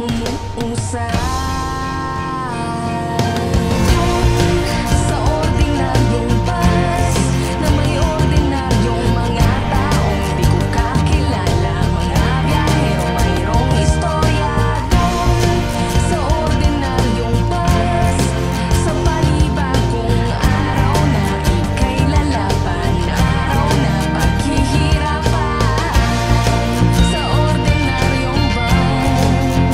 lumuusad. Sa ordinaryong bus na may ordinaryong mga taong di ko kakilala, mga biyahero mayroong istorya. Sa ordinaryong bus, sa panibagong araw na ika'y lalaban, araw na paghihirapan. Sa ordinaryong bus,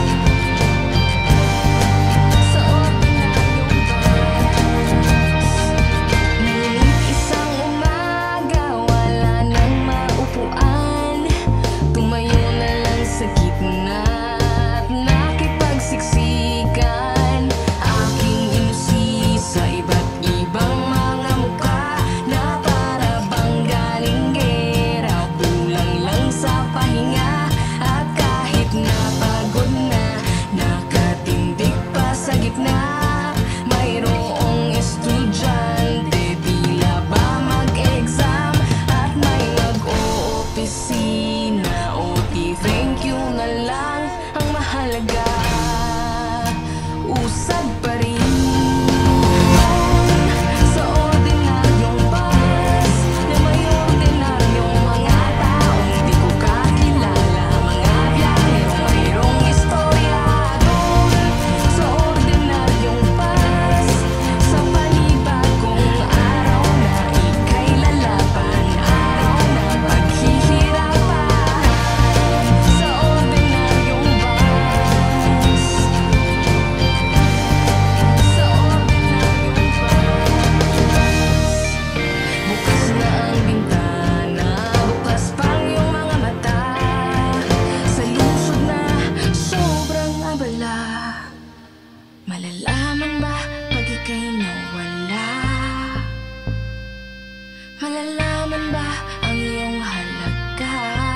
sa ordinaryong bus. Ngunit isang umaga wala nang maupuan, tumayo na lang sa gitna at nakipagsiksikan. Aking inusisa iba't ibang mga mukha na para bang galing gera, kulang lang sa pahinga. At kahit napagod na, nakatindig pa sa gitna, mayroong estudyante tila ba mag-exam at may mag-o-opisina. OT, thank you na lang ang mahalaga, usad pa rin. Sa ordinaryong bus na may ordinaryong mga taong di ko kakilala, mga biyahero mayroong istorya. Sa ordinaryong bus, sa panibagong araw na ika'y lalaban, araw na paghihirapan. Sa ordinaryong bus, sa ordinaryong bus. Bukas na ang bintana, bukas pang iyong mga mata. Sa lusog na sobrang abala, malalaman ba pag ika'y nawala? Malalaman ba ang iyong halaga?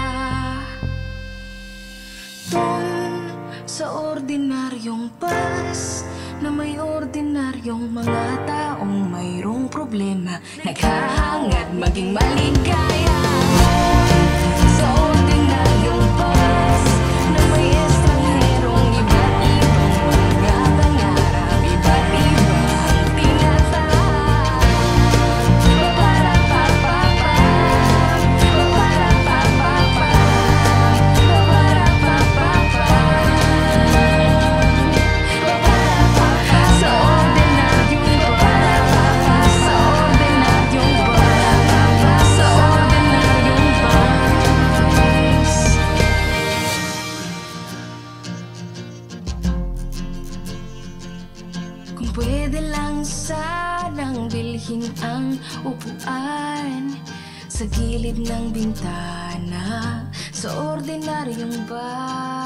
Doon sa ordinaryong bus na may ordinaryong mga taong mayroong problema, naghahangad maging maligaya. Sa ordinaryong bus na may estrangherong iba't ibang mga pangarap, iba't ibang tinatahak. Paparapapapa, paparapapapa, paparapapapa. Sa ordinaryong bus, sa ordinaryong bus, sa ordinaryong bus. Kung pwede lang sanang bilhin ang upuan sa gilid ng bintana sa ordinaryong bus.